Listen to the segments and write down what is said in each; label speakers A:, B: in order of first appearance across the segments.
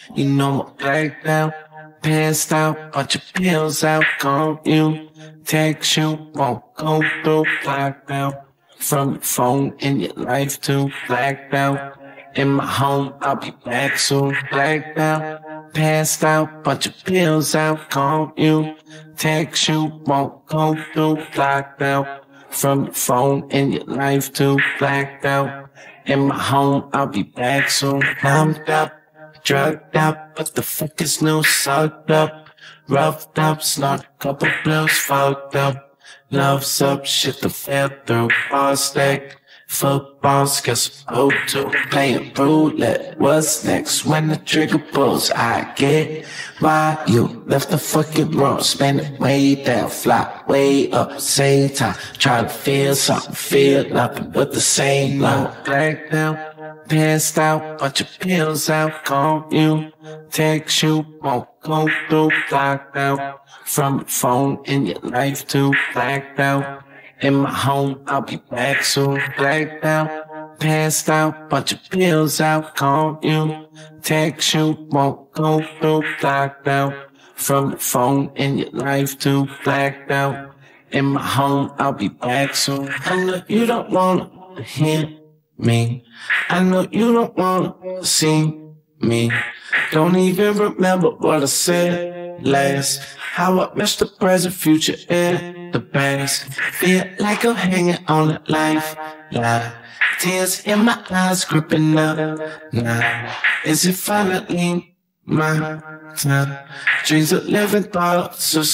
A: You know I'm blacked out, passed out, bunch of pills out, call you, text you, won't go through, blacked out. From your phone in your life to blacked out. In my home, I'll be back soon, blacked out, passed out, bunch of pills out, call you, text you, won't go through, blacked out. From your phone in your life to blacked out. In my home, I'll be back soon. Numbed up, drugged up, but the fuck is new, sucked up, roughed up, snort a couple blues, fucked up. Love's up, shit to fail through, all stack. Football skills, to playing roulette. What's next when the trigger pulls? I get why you left the fucking room. Spin it way down, fly way up, same time. Try to feel something, feel nothing but the same low. Blacked out, passed out, bunch of pills out, call you, text you, won't go through, blacked out. From your phone in your life to blacked out. In my home, I'll be back soon, blacked out, passed out, bunch of pills out, call you, text you, won't go through, blacked out. From your phone in your life to blacked out. In my home, I'll be back soon. I know you don't wanna hear me. I know you don't wanna see me. Don't even remember what I said last. How I missed the present, future, and the past. Feel like I'm hanging on a lifeline. Tears in my eyes, gripping up now. Is it finally my time? Dreams of living, thoughts of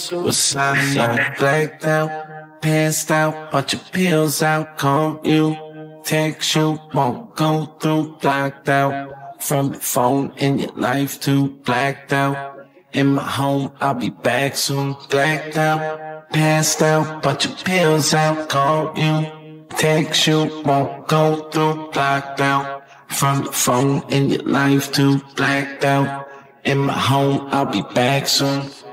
A: suicide. Blacked out, passed out, bunch of pills out, call you, text you, won't go through, blacked out. From your phone in your life to blacked out. In my home, I'll be back soon, blacked out, passed out, bunch of pills out, call you, text you, won't go through, blacked out. From your phone in your life to blacked out. In my home, I'll be back soon.